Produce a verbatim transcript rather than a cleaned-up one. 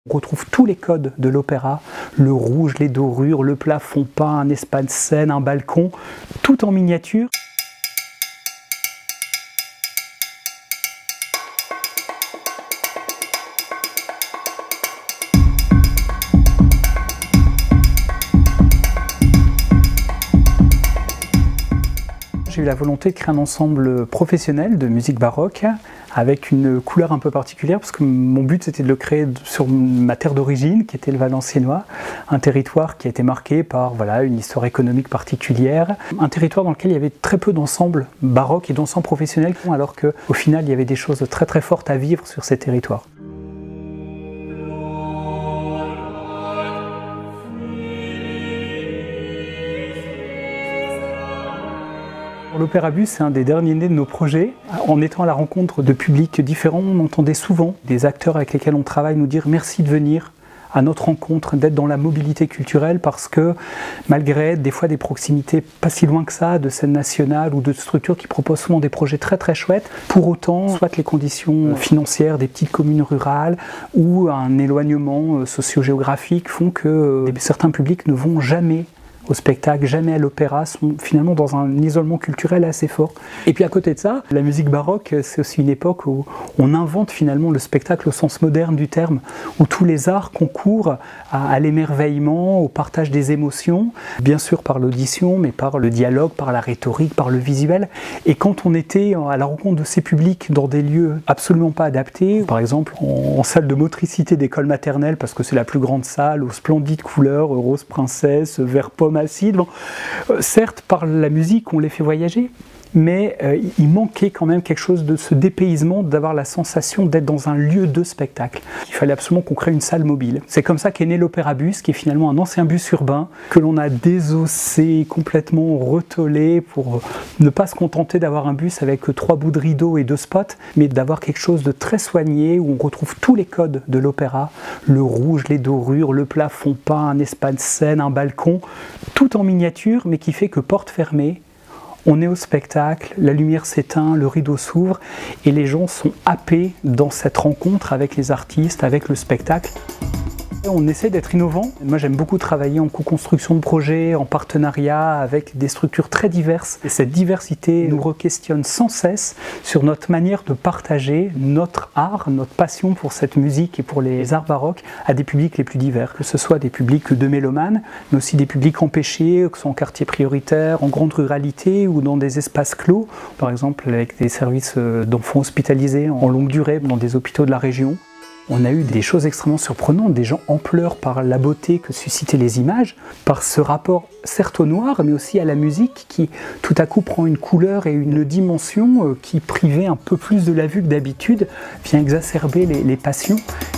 On retrouve tous les codes de l'opéra, le rouge, les dorures, le plafond peint, un espace scène, un balcon, tout en miniature. J'ai eu la volonté de créer un ensemble professionnel de musique baroque avec une couleur un peu particulière parce que mon but c'était de le créer sur ma terre d'origine qui était le Valenciennois, un territoire qui a été marqué par voilà, une histoire économique particulière, un territoire dans lequel il y avait très peu d'ensembles baroques et d'ensembles professionnels alors qu'au final il y avait des choses très très fortes à vivre sur ces territoires. L'Opéra Bus, c'est un des derniers nés de nos projets. En étant à la rencontre de publics différents, on entendait souvent des acteurs avec lesquels on travaille nous dire merci de venir à notre rencontre, d'être dans la mobilité culturelle parce que malgré des fois des proximités pas si loin que ça de scènes nationales ou de structures qui proposent souvent des projets très très chouettes, pour autant, soit les conditions financières des petites communes rurales ou un éloignement socio-géographique font que certains publics ne vont jamais au spectacle, jamais à l'opéra, sont finalement dans un isolement culturel assez fort. Et puis à côté de ça, la musique baroque, c'est aussi une époque où on invente finalement le spectacle au sens moderne du terme, où tous les arts concourent à, à l'émerveillement, au partage des émotions, bien sûr par l'audition, mais par le dialogue, par la rhétorique, par le visuel. Et quand on était à la rencontre de ces publics dans des lieux absolument pas adaptés, par exemple en, en salle de motricité d'école maternelle, parce que c'est la plus grande salle, aux splendides couleurs, rose princesse, vert pomme acide. Bon, euh, certes, par la musique, on les fait voyager, mais euh, il manquait quand même quelque chose de ce dépaysement, d'avoir la sensation d'être dans un lieu de spectacle. Il fallait absolument qu'on crée une salle mobile. C'est comme ça qu'est né l'Opéra Bus, qui est finalement un ancien bus urbain que l'on a désossé, complètement retollé pour ne pas se contenter d'avoir un bus avec trois bouts de rideau et deux spots, mais d'avoir quelque chose de très soigné où on retrouve tous les codes de l'opéra, le rouge, les dorures, le plafond peint, un espace scène, un balcon, tout en miniature, mais qui fait que porte fermée, on est au spectacle, la lumière s'éteint, le rideau s'ouvre et les gens sont happés dans cette rencontre avec les artistes, avec le spectacle. On essaie d'être innovant. Moi, j'aime beaucoup travailler en co-construction de projets, en partenariat avec des structures très diverses. Et cette diversité nous re-questionne sans cesse sur notre manière de partager notre art, notre passion pour cette musique et pour les arts baroques à des publics les plus divers. Que ce soit des publics de mélomanes, mais aussi des publics empêchés, que ce soit en quartier prioritaire, en grande ruralité ou dans des espaces clos. Par exemple, avec des services d'enfants hospitalisés en longue durée dans des hôpitaux de la région. On a eu des choses extrêmement surprenantes, des gens en pleurs par la beauté que suscitaient les images, par ce rapport certes au noir, mais aussi à la musique qui tout à coup prend une couleur et une dimension qui, privée un peu plus de la vue que d'habitude, vient exacerber les, les passions.